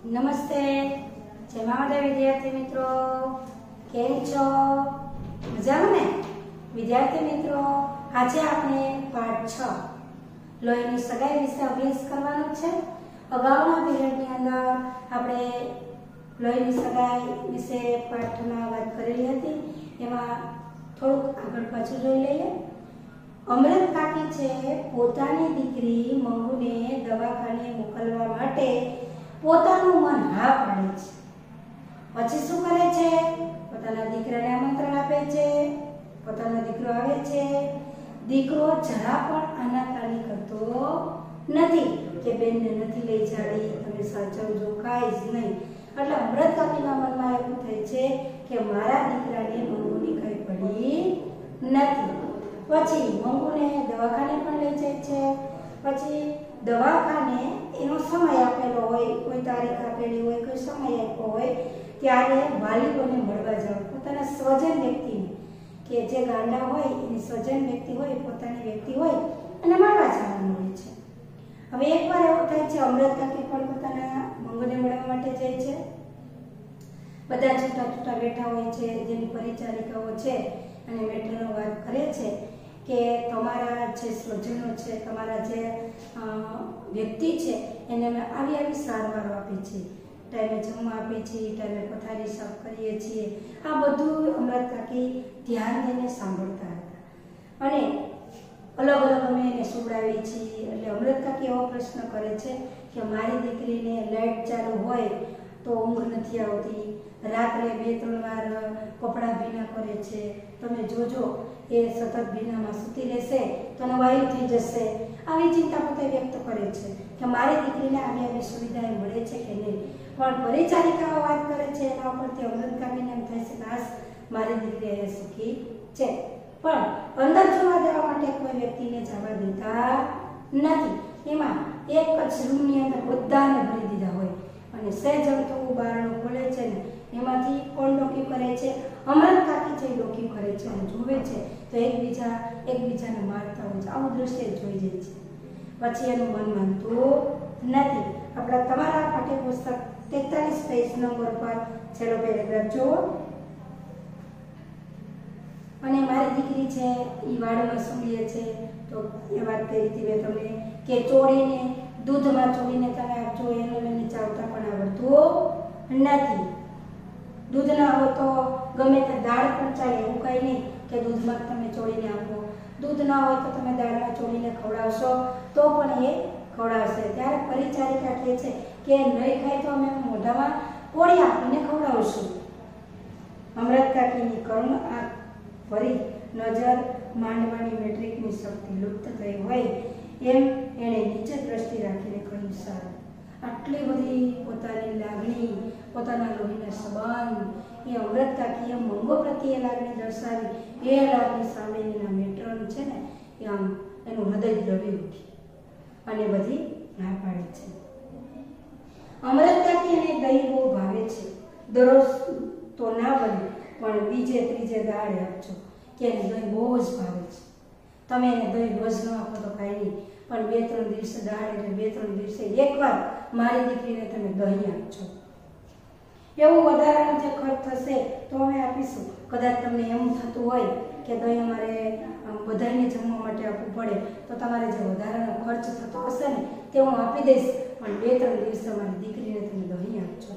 નમસ્તે, જય માતા વિદ્યાર્થી મિત્રો, કેમ છો? મજામાં ને? વિદ્યાર્થી મિત્રો, આજે આપણે પાઠ 6 લોહીની સગાઈ વિશે અભ્યાસ કરવાનો છે. અગાઉના પીરિયડની અંદર આપણે લોહીની સગાઈ વિશે પાઠમાં વાત કરેલી હતી. એમાં થોડુંક આગળ પાછું જોઈ લઈએ. અમૃત કાકી છે પોતાની દીકરી મંગુને દવાખાને મોકલવા માટે પોતાનું મન હા પાડે છે. પછી શું કરે છે? પોતાના દીકરાને આમંત્રણ આપે છે. પોતાનો દીકરો આવે છે. દીકરો જરા પણ આનાકાની કરતો નથી કે બેનને નથી લઈ જાડી, તમે સાચવજો, કાંઈ જ નહીં. એટલે અમૃત કાકીના મનમાં એવું થાય છે કે મારા દીકરાને મંગુની કઈ પડી નથી. પછી મંગુને દવાખાને પણ લઈ જાય છે. પછી દવાખાને એનો સમય આપેલો હોય, કોઈ તારીખ આપેલી હોય, કોઈ સમય આપ્યો હોય, ત્યારે વાલીઓને મળવા જાવ, પોતાના સ્વજન વ્યક્તિને, કે જે ગાંડા હોય એની સ્વજન વ્યક્તિ હોય, પોતાની વ્યક્તિ હોય, અને મળવા જવાનું હોય છે. હવે એકવાર એવું થાય છે, અમૃત કાકી પણ પોતાના મંગુને મળવા માટે જાય છે. બધા છૂટા છૂટા બેઠા હોય છે, જેની પરિચારિકાઓ છે, અને મેટરનો વાત કરે છે કે તમારા જે સ્વજનો છે, તમારા જે વ્યક્તિ છે, એને અમે આવી સારવારો આપી છે, ટાઈમે જમવા આપીએ છીએ, ટાઈમે પથારી સાફ કરીએ છીએ. આ બધું અમૃત કાકી ધ્યાન દઈને સાંભળતા હતા. અને અલગ અલગ અમે એને સુવડાવીએ છીએ. એટલે અમૃત કાકી એવો પ્રશ્ન કરે છે કે મારી દીકરીને લાઇટ ચાલુ હોય તો ઊંઘ નથી આવતી, રાત્રે 2-3 વાર કપડાં ભીના કરે છે, તમે જોજો એ સતત ભીનામાં સૂતી રહેશે તો વાયુ થઈ જશે. આવી ચિંતા પોતે વ્યક્ત કરે છે કે મારી દીકરીને આવી સુવિધા મળે છે કે નહીં. પણ પરિચારિકાઓ વાત કરે છે એના ઉપરથી અમૃત કાકીને એમ થાય છે કે આ મારી દીકરી અહીંયા સુખી છે. પણ અંદર જોવા દેવા માટે કોઈ વ્યક્તિને જવા દેતા નથી. એમાં એક જ રૂમની અંદર બધાને ભરી દીધા હોય, અને સહેજ અમથું બારણું ખોલે છે ને એમાંથી કોણ ડોક્યું કરે છે? અમૃત કાકી છે ડોક્યું કરે છે, અને જુએ છે તો એકબીજાને મારતા હોય છે. આવું દ્રશ્ય જોઈ જાય છે. પછી એનું મન માનતું નથી. આપણા તમારા પાઠ્યપુસ્તક 43 પેજ નંબર પર છેલ્લો પેરેગ્રાફ જુઓ. અને મારી દીકરી છે એ વાડમાં સૂઈએ છે, તો એ વાત કરી હતી મેં તમને કે ચોળીને દૂધમાં ચોળીને તમે આપજો, એને ચાવતા પણ આવડતું નથી. દૂધ ના હોય તો ગમે તે દાળ પણ ચાલે, એવું કંઈ નહીં કે દૂધમાં તમે ચોળીને આપો. દૂધ ના હોય તો તમે દાળમાં ચોળીને ખવડાવશો તો પણ એ ખવડાવશે. ત્યારે પરિચારિકા કહે છે કે નહીં ખાય તો અમે મોઢામાં કોળી આપીને ખવડાવશું. અમૃત કાકીની કરુણ આંખ ફરી નજર માંડવાની મેટ્રિકની શક્તિ લુપ્ત થઈ હોય એમ એણે નીચે દ્રષ્ટિ રાખીને કહ્યું, સારું. આટલી બધી પોતાની લાગણી, પોતાના લોહીના સંબંધ એ અમૃત કાકીએ મંગો પ્રત્યે લાગણી દર્શાવી. એ લાગણી સામેના મેટ્રોન છે ને એ આમ એનું હૃદય દ્રવી ઉઠ્યું અને બધી ના પાડે છે. અમૃત કાકી એને દહીં બહુ ભાવે છે. દરરોજ તો ના બને, પણ બીજે ત્રીજે દાડે આપજો કે એને દહીં બહુ જ ભાવે છે. તમે એને દહીં રોજ ન આપો તો કાંઈ નહીં, પણ 2-3 દિવસે દાડે એટલે 2-3 દિવસે એકવાર મારી દીકરીને તમે દહીં આપજો. એવું વધારાનો જે ખર્ચ થશે તો અમે આપીશું. કદાચ તમને એમ થતું હોય કે દહીં અમારે બધાને જમવા માટે આપવું પડે તો તમારે જે વધારાનો ખર્ચ થતો હશે ને તે હું આપી દઈશ, પણ 2-3 દિવસે મારી દીકરીને તમે દહીં આપજો.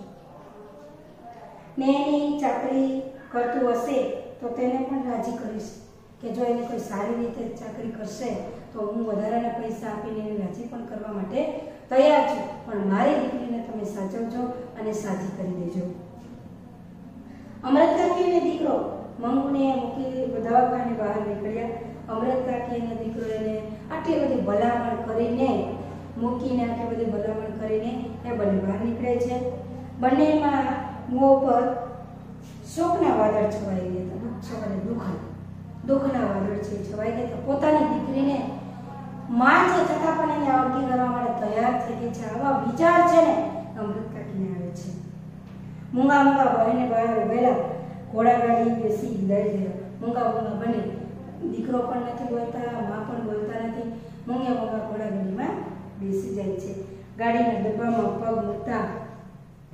ને એની ચાકરી કરતું હશે તો તેને પણ રાજી કરીશ કે જો એને કોઈ સારી રીતે ચાકરી કરશે તો હું વધારાના પૈસા આપીને એને રાજી પણ કરવા માટે તૈયાર છું, પણ મારી દીકરીને તમે સાચવજો અને સાજી કરી દેજો. અમૃત કાકી અને દીકરો મંગુને મૂકી દવાખાને બહાર નીકળ્યા. અમૃત કાકી અને દીકરો એને આટલી બધી ભલામણ કરીને મૂકીને, આટલી બધી ભલામણ કરીને એ બંને બહાર નીકળે છે. બંનેમાં મોં પર શોકના વાદળ છવાઈ ગયા હતા. દુઃખના વાદળ છે છવાઈ ગયા હતા. પોતાની દીકરીને માં છે છતાં પણ એને આવતી કરવા માટે તૈયાર થઈ ગઈ છે. આવા વિચાર છે ને અમૃત કાકીને આવે છે. મૂંગા ભાઈને બહાર ઉભેલા ઘોડાગાડી બેસી વિદાય થયા. મૂંગા બને, દીકરો પણ નથી બોલતા, માં પણ બોલતા નથી. મૂંગા ઘોડાગાડીમાં બેસી જાય છે. ગાડીના ડબ્બામાં પગ મૂકતા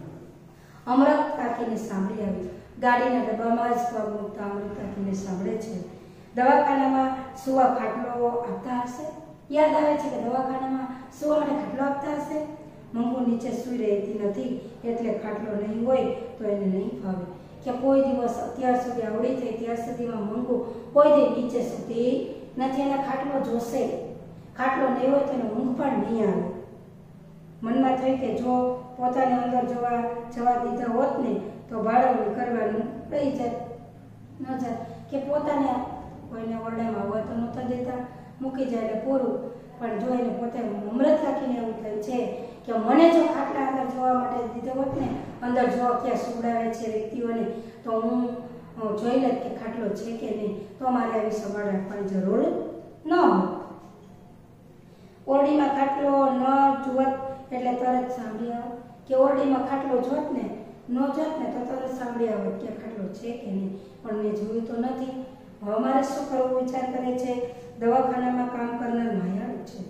અમૃત કાકીને સાંભળી આવી. ગાડીના ડબ્બામાં જ પગ મૂકતા અમૃત કાકીને સાંભળે છે. દવાખાનામાં સુવા ખાટલો આપતા હશે. યાદ આવે છે કે દવાખાનામાં સુવા માટે ખાટલો આપતા હશે. મંગુ નીચે સૂઈ રહેતી નથી એટલે ખાટલો નહીં હોય તો એને નહીં ફાવે. કે કોઈ દિવસ અત્યાર સુધી આવડી થઈ ત્યાર સુધીમાં મંગુ કોઈ દી નીચે સૂતી નથી. એને ખાટલો જોશે. ખાટલો નહીં હોય તો એને ઊંઘ પણ નહીં આવે. મનમાં થઈ કે જો પોતાને અંદર જવા દીધા હોત ને તો બાળકને કરવાનું રહી જાય ન જાય. કે પોતાને કોઈને ઓરડામાં આવવા તો નહોતા દેતા, મૂકી જાય એટલે પૂરું. પણ જો એને પોતે અમૃત કાકીને એવું થાય છે કે મને જો ખાટલા અંદર જવા માટે દીધો હોત ને, અંદર જોવા ક્યાં સુવડાવે છે વ્યક્તિઓને, તો હું જોઈ લત કે ખાટલો છે કે નહીં, તો મારે આવી સંભાળ રાખવાની જરૂર ન હોય. ઓરડીમાં ખાટલો ન જોત એટલે તરત સાંભળી આવત. કે ઓરડીમાં ખાટલો જોત ને ન જોત ને તો તરત સાંભળી આવત કે ખાટલો છે કે નહીં, પણ મેં જોયું તો નથી. હવે મારે શું કરવું વિચાર કરે છે. દવાખાનામાં કામ કરનાર માયાળું છે.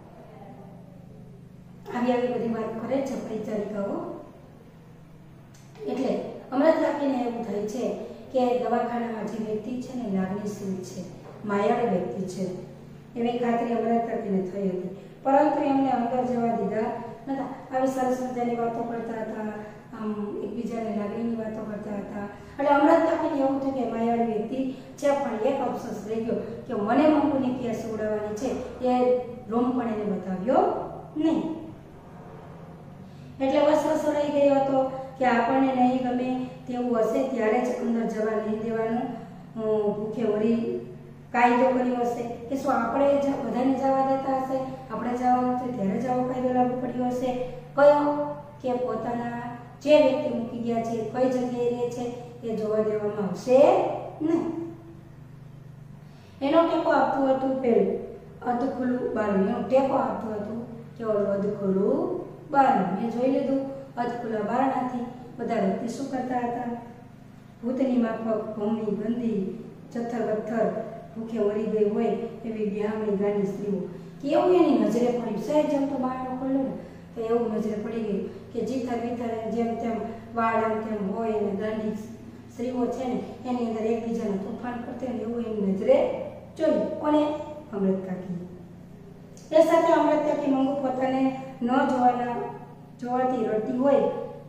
આવી બધી વાત કરે છે પરિચારિકાઓ. એટલે અમૃત કાકીને એવું થાય છે કે દવાખાનામાં જે વ્યક્તિ છે ને લાગણીશીલ છે, માયાળુ વ્યક્તિ છે, એવી ખાતરી અમૃત કાકીને થઈ હતી. પરંતુ એમને અંદર જવા દીધા નતા. આવી સરસ મજાની વાતો કરતા હતા, આમ એકબીજાને લાગણીની વાતો કરતા હતા. એટલે અમૃત કાકીને એવું થયું કે માયાળુ વ્યક્તિ છે, પણ એક અફસોસ રહી ગયો કે મને મંગુને ક્યાં સુવડાવવાની છે એ રૂમ પણ એને બતાવ્યો નહીં. એટલે વસવસો રહી ગયો હતો કે આપણને નહીં ગમે તેવું હશે ત્યારે જ અંદર જવા નહીં દેવાનું. ભૂખે વળી કાયદો કર્યો હશે કે શું આપણે બધાને જવા દેતા હશે, આપણે જવાનું છે ત્યારે જ આવો કાયદો લાગુ પડ્યો હશે. કયો કે પોતાના જે વ્યક્તિ મૂકી ગયા છે કઈ જગ્યાએ રહે છે એ જોવા દેવામાં આવશે નહીં. એનો ટેકો આપતું હતું પેલું અધ ખુલ્લું બારણું. એનો ટેકો આપતું હતું કે ઓલું અધ ખુલ્લું બારણું. મેં જોઈ લીધું અધ ખુલ્લા બારણાથી બધા વ્યક્તિ શું કરતા હતા. ભૂતની માફક ભૂમની ગંદી જથ્થર વથ્થર ભૂખે વળી ગઈ હોય એવી બ્યામણી ગાની સ્ત્રીઓ. કે એવું એની નજરે પડ્યું. સહેજ જેમ તો બારણું ખોલ્યું ને તો એવું નજરે પડી ગયું કે જીથર વિથર જેમ તેમ વાળ એમ તેમ હોય અને ગાંડી સ્ત્રીઓ છે ને એની અંદર એકબીજાને તોફાન કરते ને એવું એની નજરે જોયું. કોને? અમૃત કાકી. એ સાથે અમૃત કાકી મંગુ પોતાને ન જોવાથી રડતી હોય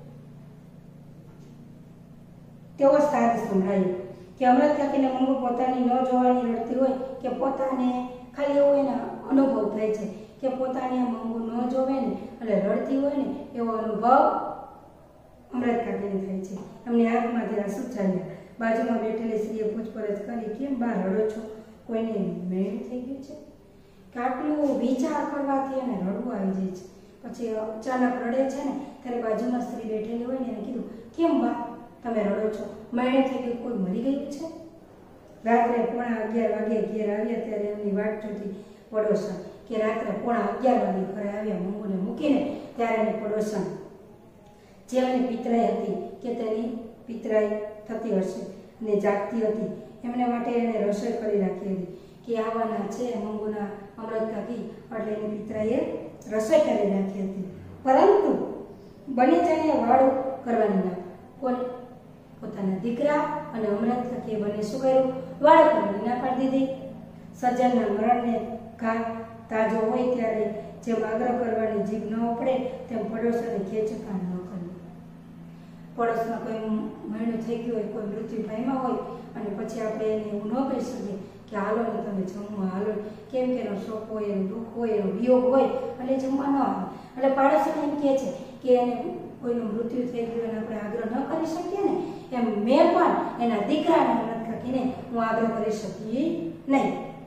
તેવો સાદ સંભળાયો. કે અમૃત કાકીને મંગુ પોતાની ન જોવાની રડતી હોય કે પોતાને ખાલી એવો એનો અનુભવ થાય છે કે પોતાને મંગુ ન જોવે ને એટલે રડતી હોય ને એવો અનુભવ અમૃત કાકીને થાય છે. એમની આંખમાંથી આંસુ ચાલ્યા. બાજુમાં બેઠેલી સ્ત્રીએ પૂછપરછ કરી, કેમ બહાર રડો છો? કોઈને મેળ થઈ ગયું છે? આટલું વિચાર કરવાથી એને રડવું આવી જાય છે. પછી અચાનક રડે છે ને ત્યારે બાજુમાં સ્ત્રી બેઠેલી હોય ને એને કીધું, કેમ બા તમે રડો છો? મેળે થઈ ગયું, કોઈ મરી ગયું છે? રાત્રે 11:15 વાગે ઘેર આવ્યા ત્યારે એમની વાટ જોતી પડોશણ કે રાત્રે 11:15 વાગે ઘરે આવ્યા મંગુને મૂકીને ત્યારે એની પડોશણ જે એમની પિતરાઈ હતી કે તેની પિતરાઈ થતી હશે અને જાગતી હતી એમને માટે એને રસોઈ કરી રાખી હતી કે આવવાના છે મંગુના અમૃત કાકી, એટલે એની પિતરાઈએ રસોઈ કરી રાખી હતી. પરંતુ બને જાણે વાળું કરવાની ના. કોને? પોતાના દીકરા અને અમૃત કાકીએ બંને શું કર્યું? વાળું કરવાની ના પાડી દીધી. સજ્જનના મરણને તાજો હોય ત્યારે જેમ આગ્રહ કરવાની જીભ ન ઉપડે તેમ પડોશને ખેંચતા ન કર્યું. પડોશમાં કોઈ મહિનો થઈ ગયો હોય, કોઈ મૃત્યુ પામ્યા હોય અને પછી આપણે એને એવું ન કહી શકીએ કે હાલો ને તમે જમવા હાલો, કેમ કે એનો શોખ હોય, એનું દુઃખ હોય, એનો વિયોગ હોય એટલે જમવા ન આવે. એટલે પાડોશને એમ કહે છે કે એને કોઈનું મૃત્યુ થઈ ગયું અને આપણે આગ્રહ ન કરી શકીએ ને એમ મેં પણ એના દીકરાને અમૃત કાકીને હું આગ્રહ કરી શકી નહીં.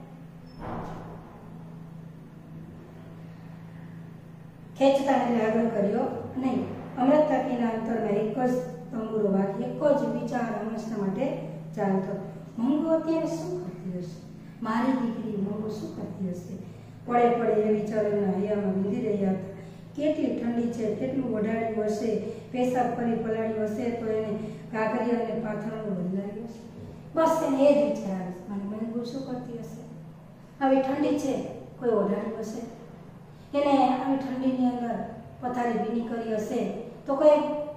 ખેંચતા એટલે આગ્રહ કર્યો નહીં. અમૃત કાકીના અંતરમાં એક જ તંબુરો વાગી, એક જ વિચાર હંમેશા માટે ચાલતો. મંગુ અત્યારે શું કરતી હશે? મારી દીકરી મંગુ શું કરતી હશે? પડે પડે એ વિચારોના હૈયામાં વિંધી રહ્યા હતા. કેટલી ઠંડી છે, કેટલું વઢાડ્યું હશે, પેશાબ કરી પલાળ્યું હશે તો એને કાકરી અને પાથરણું બદલાવ્યું હશે. બસ એને એ જ વિચાર આવે છે, મને મંગુ શું કરતી હશે? આવી ઠંડી છે, કોઈ ઓઢાડ્યું હશે, એને આવી ઠંડીની અંદર પથારી ભીની કરી હશે તો કોઈ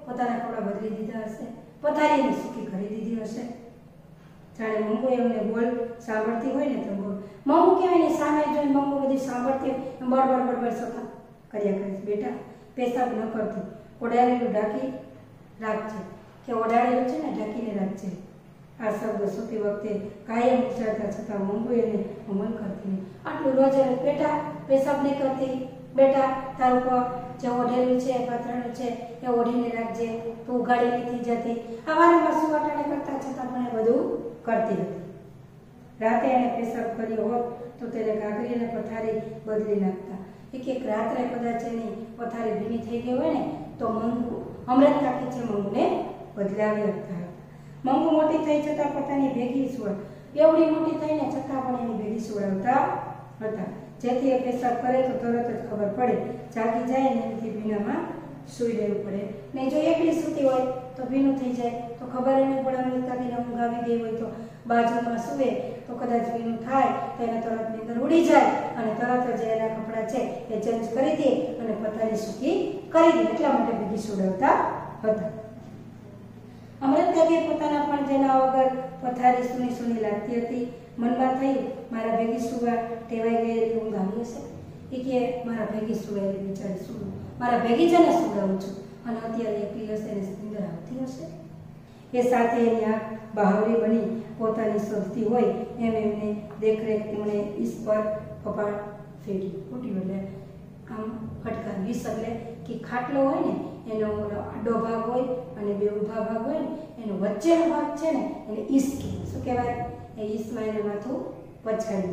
પોતાના કપડાં બદલી દીધા હશે, પથારીને સૂકી કરી દીધી હશે. જાણે મંગુ એમને બોલ સાંભળતી હોય ને તો મંગુ કહેવાય ને સામે જોઈને મંગુ બધી સાંભળતી બળબડ બળબડ સફા કર્યા કરે. બેટા પેશાબ ન કરતી, ઓડાળેલું ઢાંકી રાખજે, કે ઓડાળેલું છે ને ઢાંકીને રાખજે. આ શબ્દ સૂતી વખતે કાયમ ઉચ્ચારતા છતાં મંગુ એને અમલ કરતી નહીં. આટલું રોજ બેટા પેશાબ નહીં કરતી, બેટા તારું પર જે ઓઢેલું છે પાથરેલું છે એ ઓઢીને રાખજે, તું ઉઘાડી નથી જતી. આ વારંવાર સુવાટાણે કરતા છતાં પણ એ બધું કરતી હતી. રાતે એને પેશાબ કર્યો હોત તો તેને ઘાઘરી અને પથારી બદલી નાખતા. એક રાત્રે કદાચ એની પથારી ભીની થઈ ગઈ હોય ને તો મંગુ હમણાં કાકી છે મંગુને બદલાવી આપતા હતા. મંગુ મોટી થઈ છતાં પોતાની ભેગી સુવડ, એવડી મોટી થઈને છતાં પણ એની ભેગી સુવડાવતા હતા, જેથી એ પેશાબ કરે તો તરત જ ખબર પડે. જાગી જાય ને એનાથી ભીનામાં સૂઈ રહેવું પડે. ને જો એકલી સૂતી હોય તો ભીનું થઈ જાય તો ખબર નહીં પડે. અમૃતાની ઊંઘ આવી ગઈ હોય તો બાજુમાં સૂવે તો કદાચ ભીનું થાય તો એને તરત નીંદર ઉડી જાય અને તરત જ એના કપડાં છે એ ચેન્જ કરી દે અને પથારી સૂકી કરી દે. એટલા માટે ભેગી સુવડાવતા હતા. અમૃતાએ પોતાના પણ જેના વગર પથારી સૂની સૂની લાગતી હતી. મનમાં થયું મારા ભેગી સુવા ટેવાઈ ગયેલી ઊંઘ આવી હશે. એ કે મારા ભેગી સુવાયેલી બિચારી સુવું, મારા ભેગી જ ને સુવડાવું છું અને અત્યારે એકલી હશે ને નીંદર આવતી હશે. એ સાથે એની આંખ બહાવરી બની પોતાની શોધતી હોય એમ એમને દેખરેખ એમણે ઈસ પર કપાળ ફેર્યું. ફૂટ્યું એટલે આમ ફટકાર. વીસ એટલે કે ખાટલો હોય ને એનો આડો ભાગ હોય અને બે ઊભા ભાગ હોય ને એનો વચ્ચેનો ભાગ છે ને એને ઈસ કહે. શું કહેવાય? એ ઈસમાં એને માથું પછાડ્યું.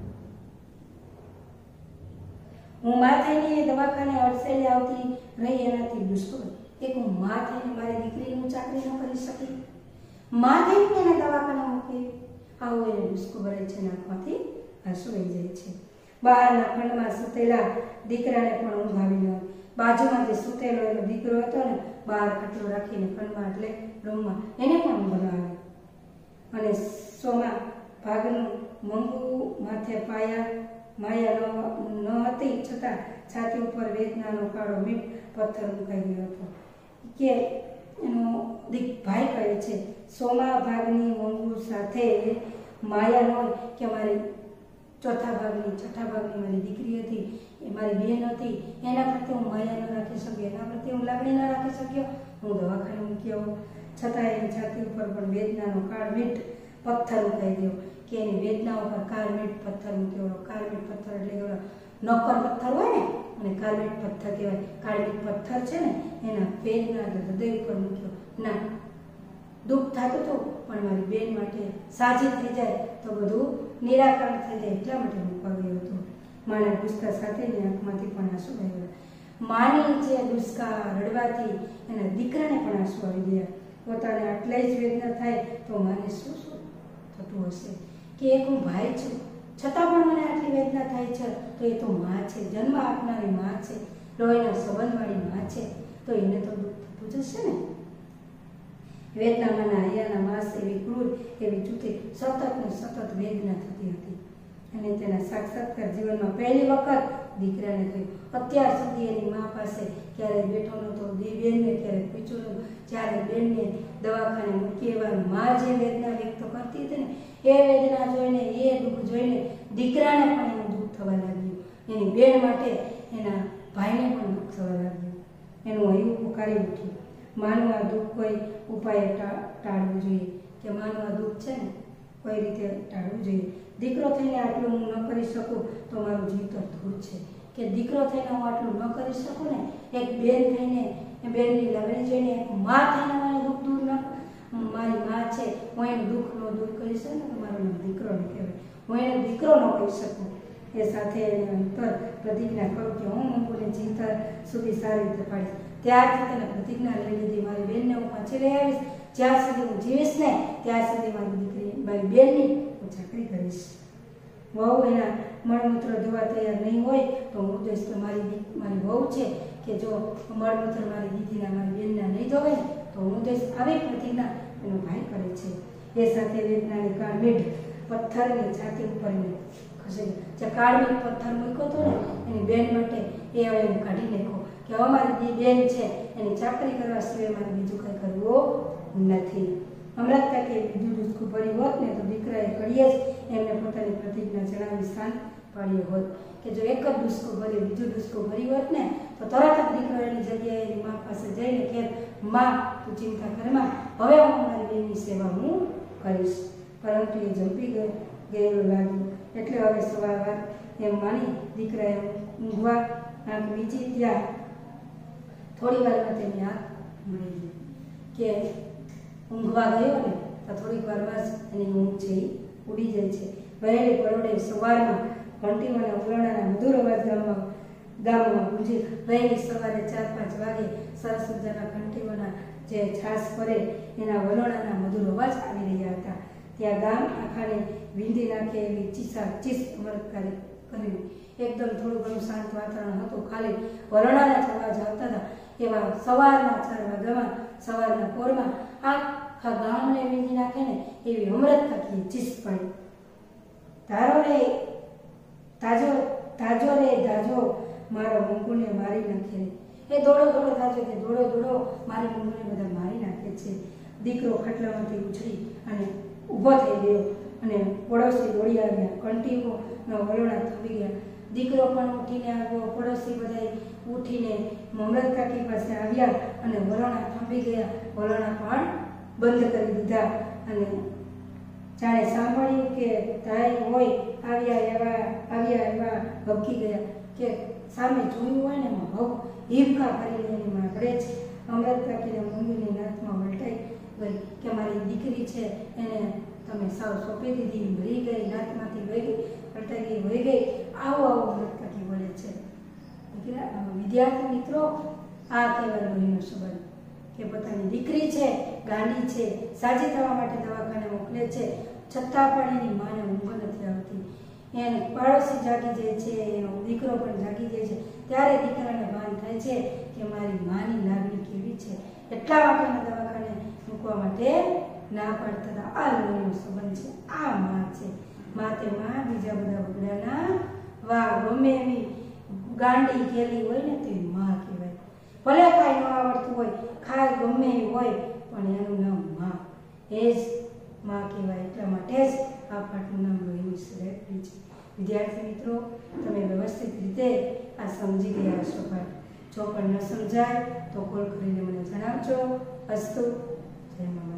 હું માં થઈને દવાખાને અડસેલે આવતી રહી એનાથી દુષ્કર. એક હું માં થઈને મારી દીકરીનું ચાકરી ન કરી શકી, માં થઈને એને દવાખાને મૂકી, આવું એને દુષ્કો ભરાય છે. નાકમાંથી આંસુ વહી જાય છે. બહારના ખંડમાં સૂતેલા દીકરાને પણ ઊંઘ આવી ન હોય. બાજુમાં જે સૂતેલો એનો દીકરો હતો ને બહાર ખાટલો રાખીને ખંડમાં એટલે રૂમમાં એને પણ ઊંઘ ન આવે. અને સોમા ભાગનું મંગુ માથે માયા ન હતી છતાં છાતી ઉપર વેદનાનો કાળો મીઠ પથ્થર મુકાઈ ગયો હતો. કે એનો ભાઈ કહે છે સોમા ભાગની મંગુ સાથે માયા ન હોય કે મારી છઠ્ઠા ભાગની મારી દીકરી હતી, એ મારી બહેન હતી, એના પ્રત્યે હું માયા ન રાખી શક્યો, એના પ્રત્યે હું લાગણી ન રાખી શક્યો. હું દવાખાને મૂકી આવું છતાં એની છાતી ઉપર પણ વેદનાનો કાળમીટ પથ્થર મુકાઈ ગયો. કે એની વેદના ઉપર કાળમીટ પથ્થર મૂક્યો. કાળમીટ પથ્થર એટલે નોકર પથ્થર હોય ને અને કાળમીટ પથ્થર કહેવાય. કાળમીટ પથ્થર છે ને એના વેદના હૃદય ઉપર મૂક્યો. ના, દુઃખ થતું હતું પણ મારી બેન માટે સાજી થઈ જાય તો બધું નિરાકરણ થઈ જાય એટલા માટે મૂકવા ગયો હતો. માના ડુસકા સાથેની આંખમાંથી પણ આંસુ આવ્યા. માની જે ડુસકા રડવાથી એના દીકરાને પણ આંસુ આવી ગયા. પોતાને આટલી જ વેદના થાય તો માને શું થતું હશે. કે એક હું ભાઈ છું છતાં પણ મને આટલી વેદના થાય છે તો એ તો માં છે, જન્મ આપનારી માં છે, લોહીના સંબંધવાળી માં છે, તો એને તો દુઃખ થતું જ હશે ને. વેદનામાંના હૈયાના માંસ એવી ક્રૂર એવી જૂઠી સતત ને સતત વેદના થતી હતી. અને તેના સાક્ષાત્કાર જીવનમાં પહેલી વખત દીકરાને થયું. અત્યાર સુધી એની મા પાસે ક્યારેય બેઠો નહોતો, બેનને ક્યારેય પૂછ્યું નહોતું. જ્યારે બેનને દવાખાને મૂકી એવા મા જે વેદના વ્યક્ત કરતી હતી ને એ વેદના જોઈને, એ દુઃખ જોઈને દીકરાને પણ એનું દુઃખ થવા લાગ્યું. એની બેન માટે એના ભાઈને પણ દુઃખ થવા લાગ્યું. એનું હૈયું પુકારી ઉઠ્યું. માનું આ દુઃખ કોઈ ઉપાય ટાળવું જોઈએ. કે માનું આ દુઃખ છે ને કોઈ રીતે ટાળવું જોઈએ. દીકરો થઈને આટલું હું ન કરી શકું તો મારું જીવતર ધૂળ છે. કે દીકરો થઈને હું આટલું ન કરી શકું ને, એક બેન થઈને બેનની લાગણી જોઈને, એક મા થઈને મારું દુઃખ દૂર ન, મારી મા છે હું એનું દુઃખ ન દૂર કરી શકું ને તો મારો નામ દીકરો ન કહેવાય. હું એને દીકરો ન કહી શકું. એ સાથે એને અંતર પ્રતિજ્ઞા કરું કે હું મંગુને જીવતર સુધી સારી રીતે પાડીશ. ત્યારથી તેને પ્રતિજ્ઞા લઈ લીધી, મારી બેનને હું પાછી લઈ આવીશ. જ્યાં સુધી હું જીવીશ ને ત્યાં સુધી મારી દીકરી, મારી બેનની હું ચાકરી કરીશ. વહુ એના મળમૂત્ર ધોવા તૈયાર નહીં હોય તો હું કહીશ કે મારી વહુ છે કે જો મળમૂત્ર મારી દીદીના, મારી બેનના નહીં ધોવે તો હું કહીશ. આવી પ્રતિજ્ઞા એનો ભાઈ કરે છે. એ સાથે વેદનાની કાળમીઠ પથ્થરની છાતી ઉપર ખસે. જે કાળમીઠ પથ્થર મૂક્યો હતો ને એની બેન માટે એ હવે હું કાઢી નાખ્યો. કે અમારી બેન છે એની ચાકરી કરવા સિવાય મારે બીજું કંઈ કરવું નથી. અમૃતા કે બીજું ડૂસકું ભર્યું હોત ને તો દીકરાએ કડીએ જ એમને પોતાની પ્રતિજ્ઞા જણાવી સ્થાન પાડ્યું હોત કે જો એક જ ડૂસકું ભર્યું બીજું ડૂસકું ભર્યું હોત ને તો તરત જ દીકરો એની જગ્યાએ એની મા પાસે જઈને કે માં તું ચિંતા કરમાં, હવે હું મારી બેનની સેવા હું કરીશ. પરંતુ એ ઝંપી ગયેલું લાગ્યું એટલે હવે સવાર એમ માની દીકરાએ ઊંઘવા આંખ વીંચી ત્યાં થોડી વારમાં તેની આંખ મળી ગઈ કે ઊંઘવા ગયો ને તો થોડીક વારમાં જ એની ઊંઘ છે એ ઉડી જાય છે. વહેલી પરોઢે સવારમાં ઘંટીઓના ઉલરણાના મધુર અવાજ ગામમાં ગુંજી. વહેલી સવારે 4-5 વાગે સરસ મજાના ઘંટીઓના જે છાસ પડે એના વલોણાના મધુર અવાજ આવી રહ્યા હતા. ત્યાં ગામ આખાને વીંધી નાખે એવી ચીસ અમરતકારી કરી. એકદમ થોડું ઘણું શાંત વાતાવરણ હતું, ખાલી વલોણાના જ અવાજ આવતા હતા. એવા સવારના 4 વાગ્યામાં સવારના પોરમાં આખા ગામને વીંધી નાખે ને એવી અમરતકારી ચીસ પડી. તાજો રે તાજો મારો મંગુને મારી નાખે. એ દોડો તાજો કે દોડો મારી મંગુને બધા મારી નાખે છે. દીકરો ખાટલામાંથી ઉછળી અને ઊભો થઈ ગયો અને પડોશી દોડી આવ્યા. કંટીઓનો વલોણા થવી ગયા. દીકરો પણ ઉઠીને આવ્યો. પડોશી બધા ઉઠીને અમૃત કાકી પાસે આવ્યા અને વલોણા થંભી ગયા. વલોણા પણ બંધ કરી દીધા અને જાણે સાંભળ્યું કે તાઈ હોય આવ્યા એવા હબકી ગયા કે સામે જોયું હોય ને હિબકા કરીને એની માગડે જ અમૃત કાકીને મંગુની નાથમાં વલટાઈ ગઈ કે મારી દીકરી છે એને તમે સાવ સોંપી દીધી, મરી ગઈ, નાથમાંથી વહી ગઈ, વલટાઈ ગઈ, વહી ગઈ. આવો અમૃત કાકી બોલે છે. વિદ્યાર્થી મિત્રો, આ કહેવાય લોહીનો સંબંધ કે પોતાની દીકરી છે, ગાંડી છે, સાજી થવા માટે દવાખાને મોકલે છે, છતાં પણ એની માને ઊંઘ નથી આવતી. એને પાડોશી જાગી જાય છે, એનો દીકરો પણ જાગી જાય છે, ત્યારે દીકરાને ભાન થાય છે કે મારી માની લાગણી કેવી છે. એટલા માટે દવાખાને મૂકવા માટે ના પાડતા હતા. આ લોહીનો સંબંધ છે, આ માં છે. માં તે માં, બીજા બધા બગડાના વાહ. ગમે એવી ગાંડી ગેલી હોય ને તો એ માં કહેવાય. ભલે કાંઈ ન આવડતું હોય, ખાય ગમે એ હોય, પણ એનું નામ માં, એ જ માં કહેવાય. એટલા માટે જ આ પાઠનું નામ લોહીની સરેકડી છે. વિદ્યાર્થી મિત્રો, તમે વ્યવસ્થિત રીતે આ સમજી ગયા હશો પાઠ. જો પણ ન સમજાય તો કોલ કરીને મને જણાવજો. અસ્તુ. જય માં.